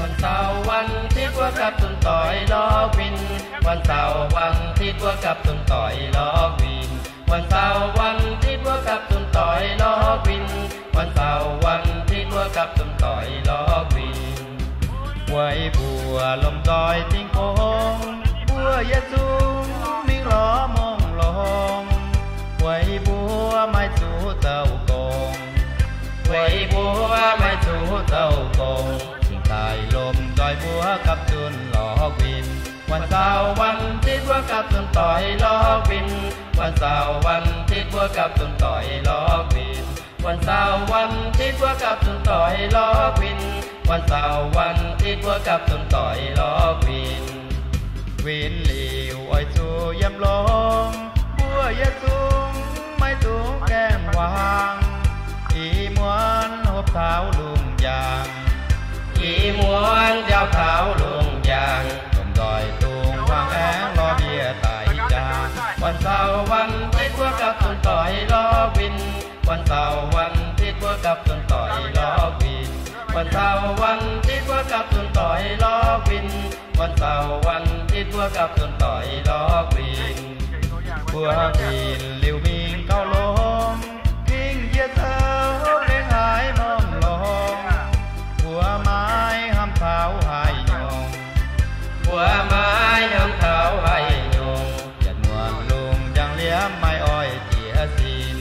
วันเสาร์วันที่ตัวกับตุนต่อยล้อวินวันเสาร์วันที่ตัวกับตุนต่อยล้อวินวันเสาร์วันที่ตัวกับตุนต่อยล้อวินวันเสาร์วันที่ตัวกับตุนต่อยล้อวินไว้บัวลมดอยทิ้งโค้งบัวยะสูงมิ่งล้อมองลงไว้บัวไม่สู้เต้ากงไว้บัวไม่สู้เต้ากงทิ้งตายลมดอยบัวกับตุนล้อวินวันเสาร์วันที่บัวกับตุนต่อยล้อวินวันเสาร์วันที่บัวกับตุนต่อยล้อวินวันเสาร์วันที่บัวกับตุนต่อยล้อวินวันเสาร์วันที่บัวกับตุนต่อยล้อวินวินหลิวอ้อยจูยำลงบัวยะสูงไม่สูงแก้มวางอีมวนหบเท้าลุงยางอีมวนเจ้าเท้าลุงยางลมดอยตุงวางแองรอเบียไตจางวันเสาร์วันที่บัวกับตุนต่อยล้อวินวันเสาร์วันที่บัวกับตุนต่อยล้อวินวันเสาร์วันที่บัวกับตุนต่อยล้อวินวันเสาร์วันที่บัวกับตุนต่อยล้อวินบัววินลิวมิงเก้าลมทิ้งเยียเท้าเลี้ยงหายมองลงบัวไม้ห้ามเท้าหายยงบัวไม้ห้ามเท้าหายยงยันนวลลุงยังเลี้ยมไม้อ้อยเจียสิน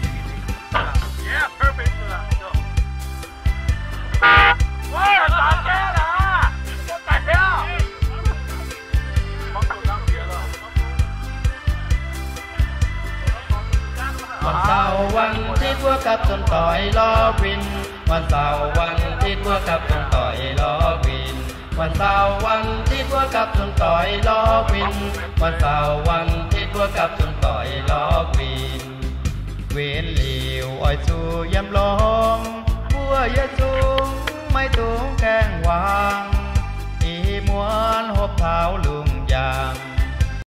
วันเสาร์วันที่บัวกับตุนต่อยล้อวินวันเสาร์วันที่บัวกับตุนต่อยล้อวินวันเสาร์วันที่บัวกับตุนต่อยล้อวินวันเสาร์วันที่บัวกับตุนต่อยล้อวินเวนหลิวอ้อยจูยำลงบัวยะสูงไม่ตุงแกงวางอีมวนหบเท้าลุงยาง